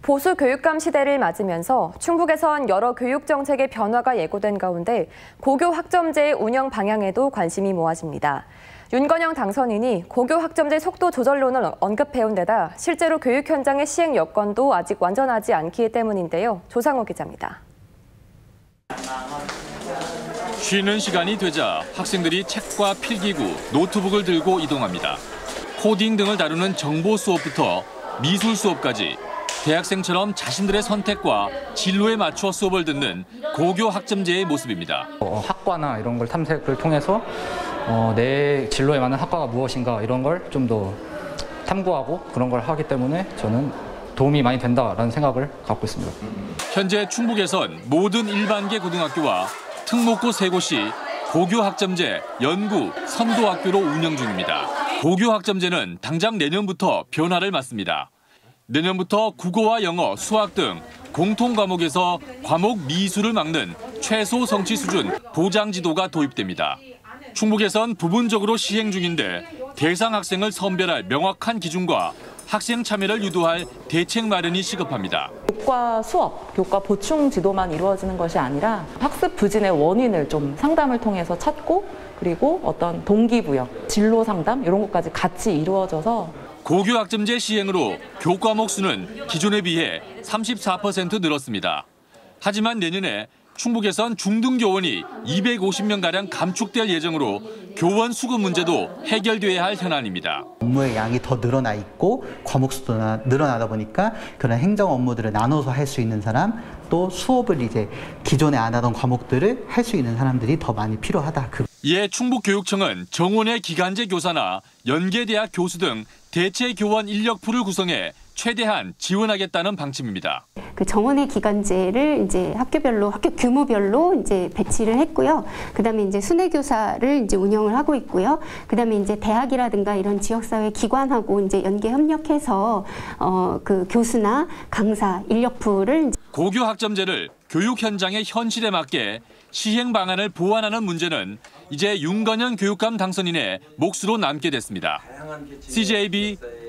보수 교육감 시대를 맞으면서 충북에선 여러 교육 정책의 변화가 예고된 가운데 고교 학점제의 운영 방향에도 관심이 모아집니다. 윤건영 당선인이 고교 학점제 속도 조절론을 언급해온 데다 실제로 교육 현장의 시행 여건도 아직 완전하지 않기 때문인데요. 조상호 기자입니다. 쉬는 시간이 되자 학생들이 책과 필기구, 노트북을 들고 이동합니다. 코딩 등을 다루는 정보 수업부터 미술 수업까지 대학생처럼 자신들의 선택과 진로에 맞춰 수업을 듣는 고교 학점제의 모습입니다. 학과나 이런 걸 탐색을 통해서 내 진로에 맞는 학과가 무엇인가 이런 걸 좀 더 탐구하고 그런 걸 하기 때문에 저는 도움이 많이 된다라는 생각을 갖고 있습니다. 현재 충북에선 모든 일반계 고등학교와 특목고 3곳이 고교 학점제 연구 선도학교로 운영 중입니다. 고교 학점제는 당장 내년부터 변화를 맞습니다. 내년부터 국어와 영어, 수학 등 공통 과목에서 과목 미수를 막는 최소 성취 수준 보장 지도가 도입됩니다. 충북에선 부분적으로 시행 중인데 대상 학생을 선별할 명확한 기준과 학생 참여를 유도할 대책 마련이 시급합니다. 교과 수업, 교과 보충 지도만 이루어지는 것이 아니라 학습 부진의 원인을 좀 상담을 통해서 찾고 그리고 어떤 동기부여, 진로 상담 이런 것까지 같이 이루어져서 고교 학점제 시행으로 교과목 수는 기존에 비해 34% 늘었습니다. 하지만 내년에 충북에선 중등교원이 250명가량 감축될 예정으로 교원 수급 문제도 해결돼야 할 현안입니다. 업무의 양이 더 늘어나 있고 과목 수도 늘어나다 보니까 그런 행정 업무들을 나눠서 할 수 있는 사람, 또 수업을 이제 기존에 안 하던 과목들을 할 수 있는 사람들이 더 많이 필요하다. 이에 충북교육청은 정원의 기간제 교사나 연계대학 교수 등 대체 교원 인력풀을 구성해 최대한 지원하겠다는 방침입니다. 그 정원의 기간제를 이제 학교별로 학교 규모별로 이제 배치를 했고요. 그다음에 이제 순회 교사를 이제 운영을 하고 있고요. 그다음에 이제 대학이라든가 이런 지역사회 기관하고 이제 연계 협력해서 그 교수나 강사 인력풀을 고교 학점제를 교육 현장의 현실에 맞게 시행 방안을 보완하는 문제는 이제 윤건영 교육감 당선인의 몫으로 남게 됐습니다. CJB